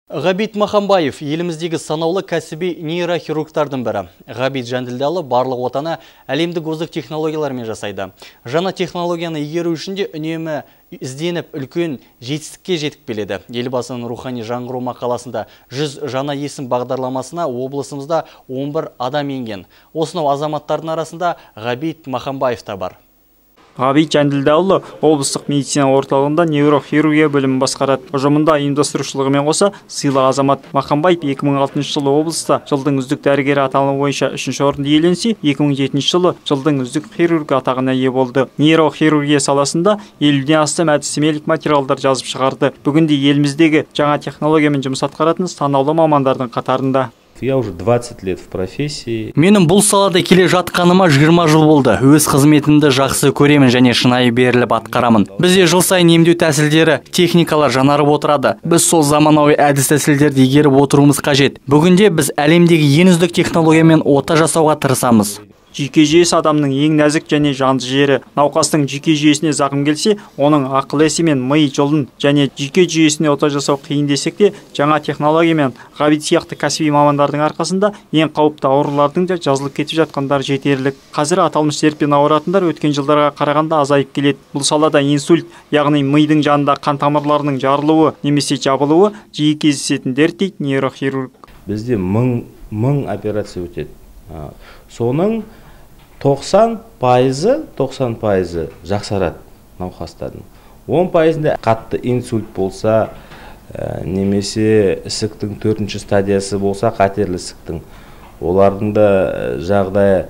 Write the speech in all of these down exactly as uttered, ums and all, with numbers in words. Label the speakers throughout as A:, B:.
A: Ғабит Махамбаев еліміздегі санаулы кәсіби нейрохирургтардың бірі. Ғабит Жанділдалы барлық отаны әлемдік озық технологиялармен жасайды. Жаңа технологияны игеру үшін де үнемі ізденіп үлкен жетістікке жетіп келеді. Елбасының рухани жаңғыру мақаласында жүз жаңа есім бағдарламасына облысымызда он бір адам енген. Осынау азаматтардың арасында Ғабит Махамбаев та бар.
B: Ғабит Жанділдалы облыстық медицина орталығында нейрохирургия бөлімін басқарады. Ұжымында ұйымдастырушылығымен қоса сыйлы азамат Махамбаев екі мың алтыншы жылы облыста жылдың үздік дәрігері аталымы бойынша үшінші орынды иеленсе, екі мың жетінші жылы жылдың үздік хирург атағына ие болды. Нейрохирургия саласында елуден астам әдістемелік материалдар жазып шығарды. Бүгінде еліміздегі жаңа технологиямен жұмыс атқаратын санаулы мамандардың қатарында.
C: Я уже двадцать лет в профессии.
A: Менің бұл салада келе жатқаныма жиырма жыл болды. Өз қызметімді жақсы көремін және шынайы беріліп атқарамын. Бізде жыл сайын емдеу тәсілдері, техникалар жаңарып отырады. Біз сол заманауи әдіс тәсілдерді игеріп отыруымыз қажет. Бүгінде біз әлемдегі ең үздік технологиямен ота жасауға тырысамыз.
B: Жүйке жүйесі адамның ең нәзік және жанды жері. Науқастың жүйке жүйесіне зақым келсе, оның ақыл есі мен ми, жұлын және жүйке жүйесіне ота жасау қиын десек те, жаңа технологиямен Ғабит сияқты кәсіби мамандардың арқасында ең қауіпті аурулардың да жазылып кетіп жатқандар жетерлік. Қазір аталмыш дертпен ауыратындар өткен жылдарға қарағанда азайып келеді. Бұл салада инсульт, яғни мидың жанында қан тамырларының жарылуы немесе жабылуы жиі кездесетін дерт дейді нейрохирург.
C: Бізде мың мың операция өтеді. Соның тоқсан пайызы тоқсан пайызы жақсарады науқастардың. он пайызында қатты инсульт болса, немесе ісіктің төртінші стадиясы болса, қатерлі ісіктің, олардың да жағдайы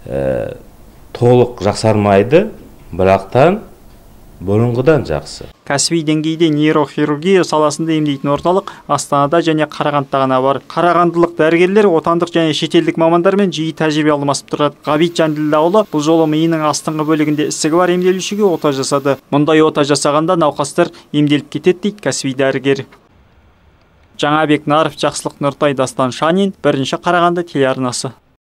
C: толық жақсармайды, бірақтан бұрынғыдан жақсы.
B: Кәсіби деңгейде нейрохирургия саласында емдейтін орталық Астанада және Қарағандыда ғана бар. Қарағандылық дәрігерлер отандық және шетелдік мамандармен жиі тәжірибе алмасып тұрады. Ғабит Жанділдалы бұл жолы миының астыңғы бөлігінде ісігі бар емделушіге ота жасады. Мұндай ота жасағанда науқастар емделіп кетеді дейді кәсіби дәрігер. Жаңабек Наров, Жақсылық Нұртай, Дастан Шанин, бірінші Қарағанды телеарнасы.